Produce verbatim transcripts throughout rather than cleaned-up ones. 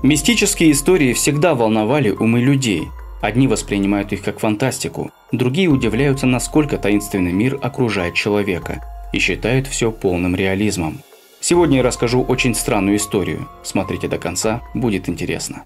Мистические истории всегда волновали умы людей. Одни воспринимают их как фантастику, другие удивляются, насколько таинственный мир окружает человека, и считают все полным реализмом. Сегодня я расскажу очень странную историю. Смотрите до конца, будет интересно.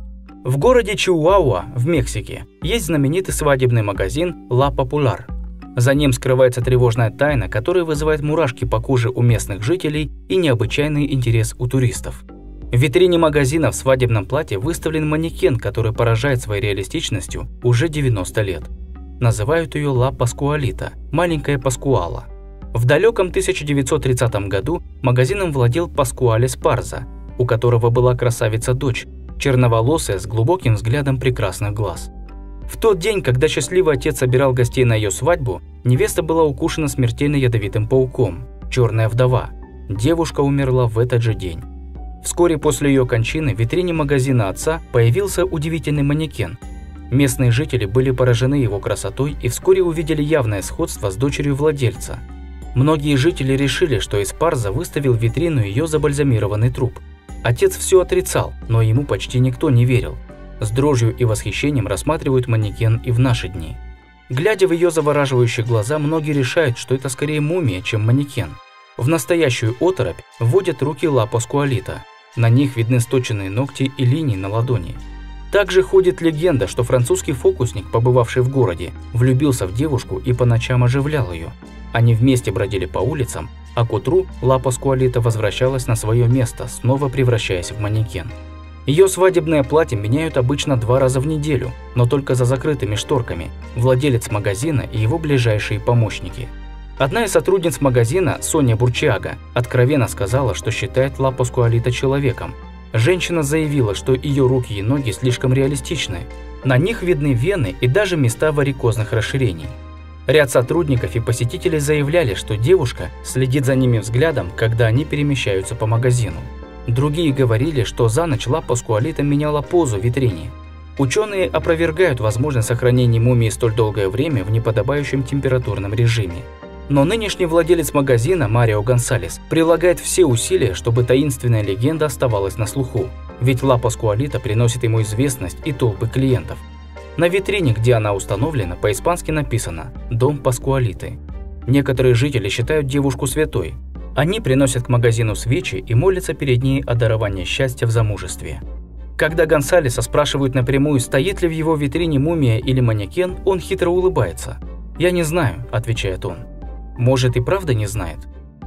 В городе Чиуауа в Мексике есть знаменитый свадебный магазин «Ла Популяр». За ним скрывается тревожная тайна, которая вызывает мурашки по коже у местных жителей и необычайный интерес у туристов. В витрине магазина в свадебном платье выставлен манекен, который поражает своей реалистичностью уже девяносто лет. Называют ее «Ла Паскуалита» – «Маленькая Паскуала». В далеком тысяча девятьсот тридцатом году магазином владел Паскуале Спарза, у которого была красавица-дочь, черноволосая с глубоким взглядом прекрасных глаз. В тот день, когда счастливый отец собирал гостей на ее свадьбу, невеста была укушена смертельно ядовитым пауком – черная вдова. Девушка умерла в этот же день. Вскоре после ее кончины в витрине магазина отца появился удивительный манекен. Местные жители были поражены его красотой и вскоре увидели явное сходство с дочерью владельца. Многие жители решили, что Эспарза выставил в витрину ее забальзамированный труп. Отец все отрицал, но ему почти никто не верил. С дрожью и восхищением рассматривают манекен и в наши дни. Глядя в ее завораживающие глаза, многие решают, что это скорее мумия, чем манекен. В настоящую оторопь вводят руки Ла Паскуалита. На них видны сточенные ногти и линии на ладони. Также ходит легенда, что французский фокусник, побывавший в городе, влюбился в девушку и по ночам оживлял ее. Они вместе бродили по улицам, а к утру Ла Паскуалита возвращалась на свое место, снова превращаясь в манекен. Ее свадебное платье меняют обычно два раза в неделю, но только за закрытыми шторками, владелец магазина и его ближайшие помощники. Одна из сотрудниц магазина, Соня Бурчиага, откровенно сказала, что считает Ла Паскуалита человеком. Женщина заявила, что ее руки и ноги слишком реалистичны. На них видны вены и даже места варикозных расширений. Ряд сотрудников и посетителей заявляли, что девушка следит за ними взглядом, когда они перемещаются по магазину. Другие говорили, что за ночь Ла Паскуалита меняла позу в витрине. Ученые опровергают возможность сохранения мумии столь долгое время в неподобающем температурном режиме. Но нынешний владелец магазина Марио Гонсалес прилагает все усилия, чтобы таинственная легенда оставалась на слуху, ведь Ла Паскуалита приносит ему известность и толпы клиентов. На витрине, где она установлена, по-испански написано «Дом Паскуалиты». Некоторые жители считают девушку святой. Они приносят к магазину свечи и молятся перед ней о даровании счастья в замужестве. Когда Гонсалеса спрашивают напрямую, стоит ли в его витрине мумия или манекен, он хитро улыбается. «Я не знаю», – отвечает он. Может, и правда не знает?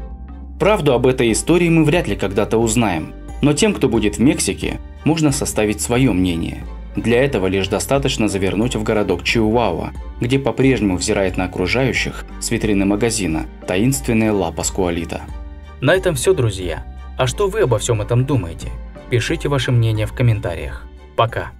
Правду об этой истории мы вряд ли когда-то узнаем, но тем, кто будет в Мексике, можно составить свое мнение. Для этого лишь достаточно завернуть в городок Чиуауа, где по-прежнему взирает на окружающих с витрины магазина таинственная Ла Паскуалита. На этом все, друзья. А что вы обо всем этом думаете? Пишите ваше мнение в комментариях. Пока!